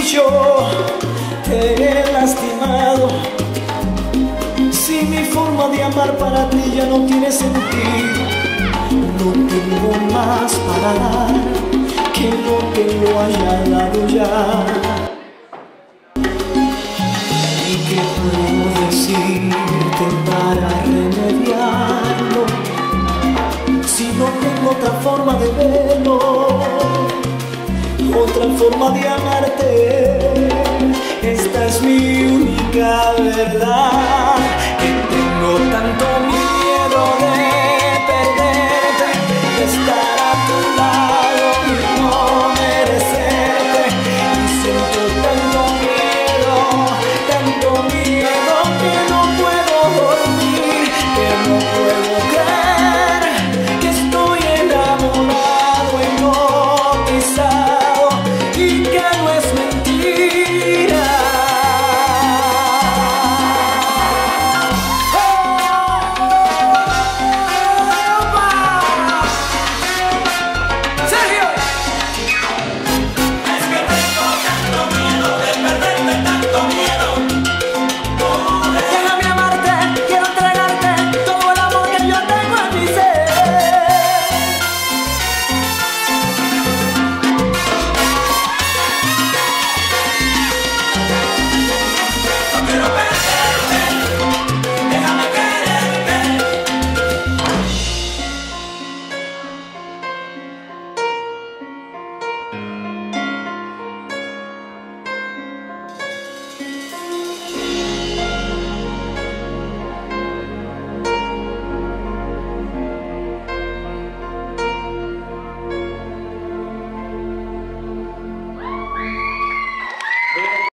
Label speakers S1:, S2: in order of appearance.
S1: yo te he lastimado, si mi forma de amar para ti ya no tiene sentido, no tengo más para dar que lo que lo haya dado ya. ¿Y qué puedo decirte para remediarlo si no tengo otra forma de verlo, otra forma de amarte? Esta es mi única verdad.